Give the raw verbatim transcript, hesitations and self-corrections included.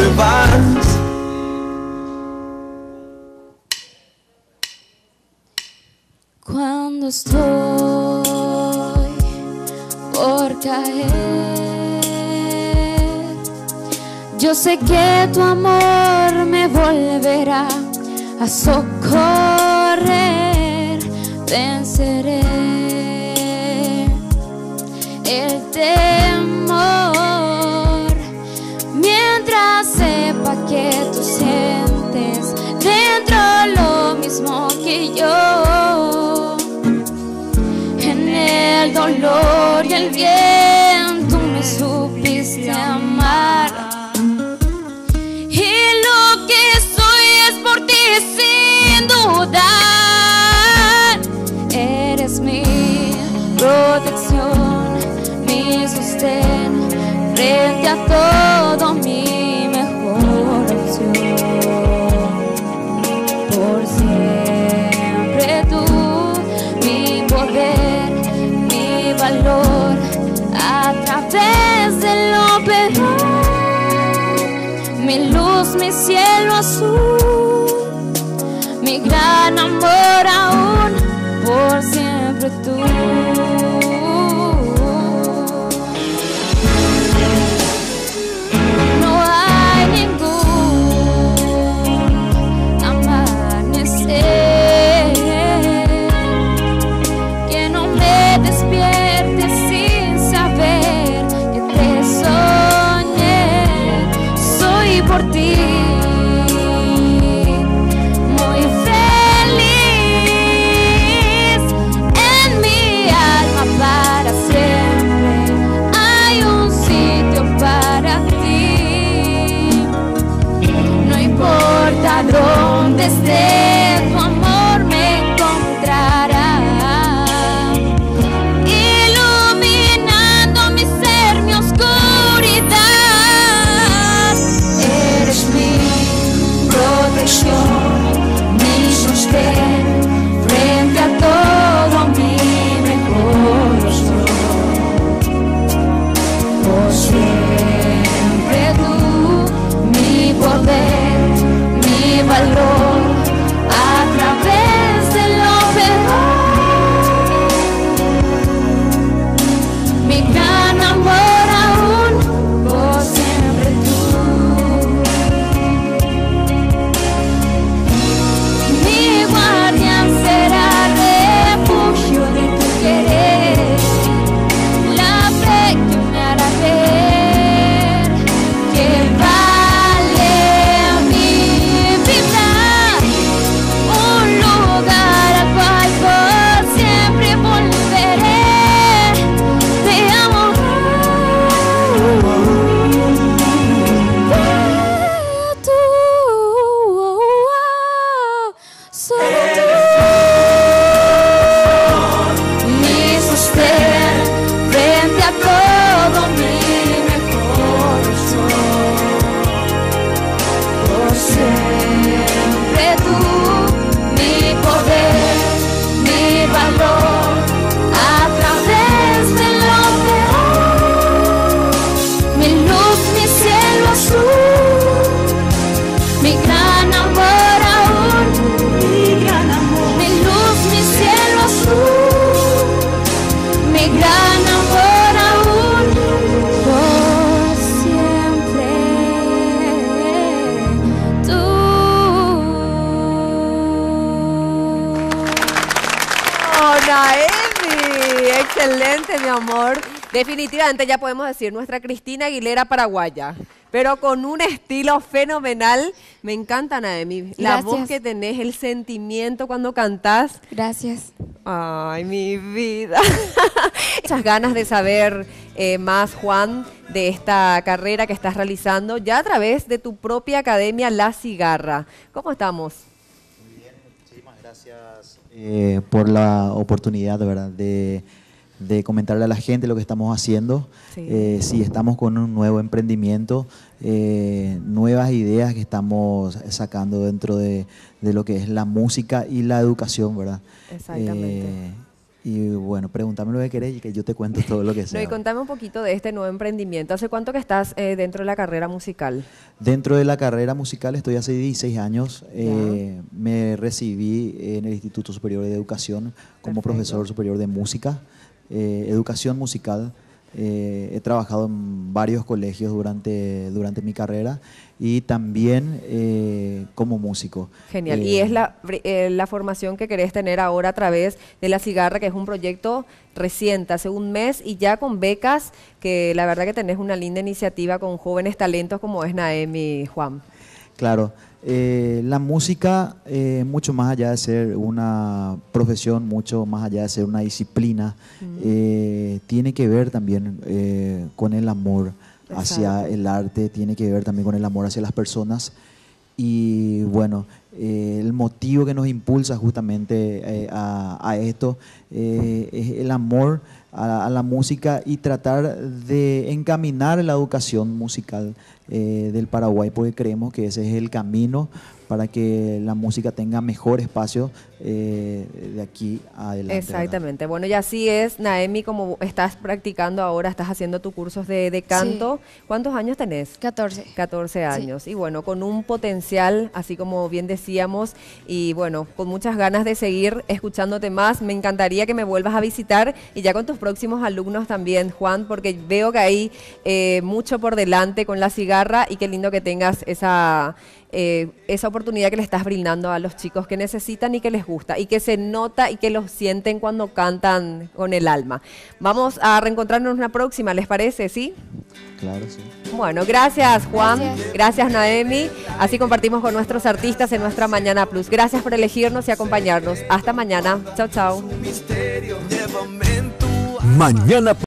vas. Cuando estoy por caer, yo sé que tu amor me volverá a socorrer. Venceré el temor mientras sepa que tú sientes dentro lo mismo que yo. En el dolor y el bien tú me supiste amar, y lo que soy es por ti sin dudar. Eres mi protección, mi sostén frente a todo, mi mejor opción. Por siempre tú, mi poder, mi valor, a través de lo peor, mi luz, mi cielo azul, mi gran amor aún, por siempre tú. No hay ningún amanecer que no me despierte sin saber que te soñé. Soy por ti muy feliz, en mi alma para siempre hay un sitio para ti. No importa dónde esté, tu amor me encontrará, iluminando mi ser, mi oscuridad. Eres mi protección, mi sostén frente a todo, mi mejor opción. Por siempre tú, mi poder, mi valor, a través de lo peor, mi gran amor aún, por siempre tú. Mi guardián será refugio de tu querer, la fe que me hará ver que vale mi vida, un lugar al cual por siempre volveré. Te amo, tú, solo tú. Mi sostén frente a todo, mi mejor opción. Por siempre tú, mi poder, mi valor, a través de lo peor, mi luz, mi cielo azul, mi gran amor aún, mi gran amor, mi luz, mi cielo azul, mi gran amor aún, por siempre tú. ¡Oh, Naemi! Excelente, mi amor. Definitivamente ya podemos decir nuestra Cristina Aguilera paraguaya, pero con un estilo fenomenal. Me encanta, Naemi. La voz Gracias. que tenés, el sentimiento cuando cantás. Gracias. Ay, mi vida. Muchas ganas de saber eh, más, Juan, de esta carrera que estás realizando ya a través de tu propia academia La Cigarra. ¿Cómo estamos? Muy bien, muchísimas gracias eh, por la oportunidad, de verdad, de, de comentarle a la gente lo que estamos haciendo. Sí. Eh, sí, estamos con un nuevo emprendimiento, eh, nuevas ideas que estamos sacando dentro de, de lo que es la música y la educación, ¿verdad? Exactamente. Eh, Y bueno, pregúntame lo que querés y que yo te cuento todo lo que No, sea. y contame un poquito de este nuevo emprendimiento. ¿Hace cuánto que estás eh, dentro de la carrera musical? Dentro de la carrera musical estoy hace dieciséis años. Eh, me recibí en el Instituto Superior de Educación como Perfecto. profesor superior de música, eh, educación musical. Eh, he trabajado en varios colegios durante, durante mi carrera y también eh, como músico. Genial. Eh, Y es la, eh, la formación que querés tener ahora a través de La Cigarra, que es un proyecto reciente, hace un mes, y ya con becas, que la verdad que tenés una linda iniciativa con jóvenes talentos como es Naemi, Juan. Claro, eh, la música, eh, mucho más allá de ser una profesión, mucho más allá de ser una disciplina, eh, tiene que ver también eh, con el amor hacia Exacto. el arte, tiene que ver también con el amor hacia las personas. Y bueno, eh, el motivo que nos impulsa justamente eh, a, a esto eh, es el amor a, a la música y tratar de encaminar la educación musical eh, del Paraguay, porque creemos que ese es el camino para que la música tenga mejor espacio eh, de aquí adelante. Exactamente. Bueno, y así es, Naemi, como estás practicando ahora, estás haciendo tus cursos de, de canto. ¿Cuántos años tenés? catorce. catorce años. Y bueno, con un potencial, así como bien decíamos, y bueno, con muchas ganas de seguir escuchándote más. Me encantaría que me vuelvas a visitar y ya con tus próximos alumnos también, Juan, porque veo que hay eh, mucho por delante con La Cigarra y qué lindo que tengas esa... Eh, esa oportunidad que le estás brindando a los chicos que necesitan y que les gusta y que se nota y que los sienten cuando cantan con el alma. Vamos a reencontrarnos en una próxima, ¿les parece? ¿Sí? Claro, sí. Bueno, gracias Juan, gracias, Gracias. Naemi. Así compartimos con nuestros artistas en nuestra Mañana Plus. Gracias por elegirnos y acompañarnos. Hasta mañana. Chao, chao. Mañana